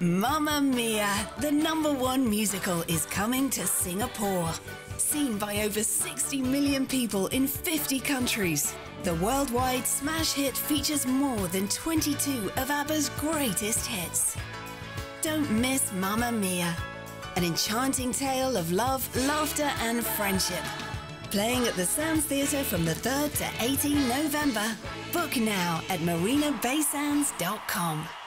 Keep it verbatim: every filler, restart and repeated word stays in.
Mamma Mia! The number one musical is coming to Singapore. Seen by over sixty million people in fifty countries, the worldwide smash hit features more than twenty-two of ABBA's greatest hits. Don't miss Mamma Mia, an enchanting tale of love, laughter and friendship. Playing at the Sands Theatre from the third to eighteenth November. Book now at marina bay sands dot com.